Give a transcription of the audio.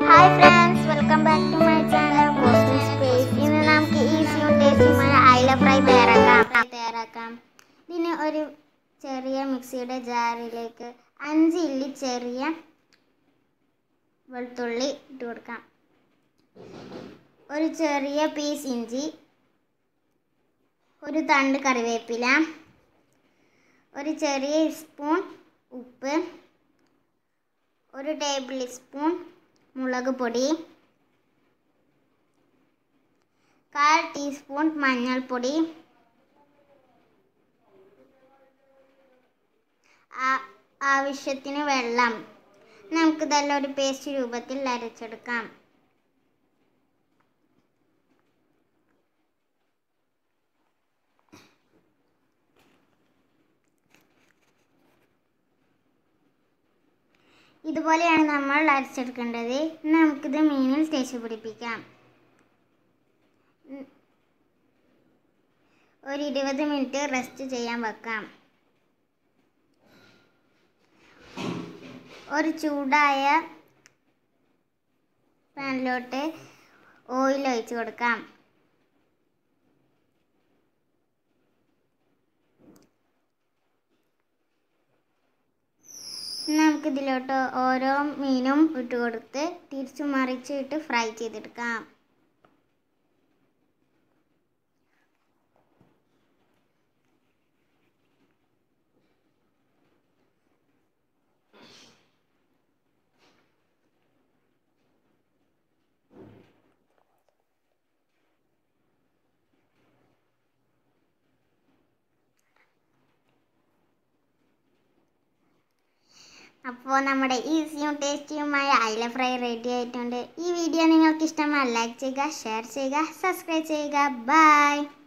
Hi friends, welcome back to my channel Cosmic Space. ഇന്ന് നമുക്ക് ഈസിയും ടേസ്റ്റിയുമായ അയില ഫ്രൈ തയ്യാറാക്കാം. ഇതിന് ഒരു ചെറിയ മിക്സിയുടെ ജാറിലേക്ക് 5 ഇല്ലി ചെറിയ വെളുത്തുള്ളി ഇട്ട് കൊടുക്കാം. ഒരു ചെറിയ പീസ് ഇഞ്ചി, ഒരു തണ്ട് കറിവേപ്പില, ഒരു ചെറിയ സ്പൂൺ ഉപ്പ്, ഒരു ടേബിൾ സ്പൂൺ മുളക് പൊടി, 1/4 ടീസ്പൂൺ മഞ്ഞൾപ്പൊടി, ആവശ്യത്തിന് വെള്ളം. നമുക്കിതെല്ലാം ഒരു പേസ്റ്റ് രൂപത്തിൽ അരച്ചെടുക്കാം. ഇതുപോലെയാണ് നമ്മൾ അരച്ചെടുക്കേണ്ടത്. നമുക്കിത് മീനിൽ തേച്ച് പിടിപ്പിക്കാം. ഒരു 20 മിനിറ്റ് റെസ്റ്റ് ചെയ്യാൻ വെക്കാം. ഒരു ചൂടായ പാനിലോട്ട് ഓയിൽ ഒഴിച്ച് കൊടുക്കാം. നമുക്കിതിലോട്ട് ഓരോ മീനും ഇട്ട് കൊടുത്ത് തിരിച്ചു മറിച്ച് ഇട്ട് ഫ്രൈ ചെയ്തെടുക്കാം. അപ്പോൾ നമ്മുടെ ഈസിയും ടേസ്റ്റിയുമായ അയില ഫ്രൈ റെഡി ആയിട്ടുണ്ട്. ഈ വീഡിയോ നിങ്ങൾക്ക് ഇഷ്ടമായി ലൈക്ക് ചെയ്യുക, ഷെയർ ചെയ്യുക, സബ്സ്ക്രൈബ് ചെയ്യുക. ബൈ.